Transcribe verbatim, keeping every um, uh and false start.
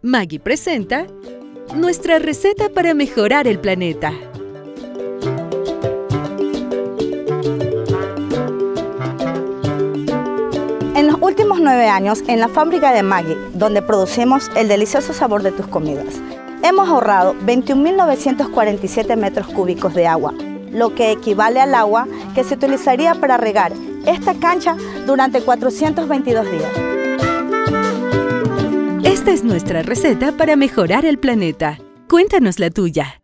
Maggi presenta nuestra receta para mejorar el planeta. En los últimos nueve años, en la fábrica de Maggi, donde producimos el delicioso sabor de tus comidas, hemos ahorrado veintiún mil novecientos cuarenta y siete metros cúbicos de agua, lo que equivale al agua que se utilizaría para regar esta cancha durante cuatrocientos veintidós días. Esta es nuestra receta para mejorar el planeta. Cuéntanos la tuya.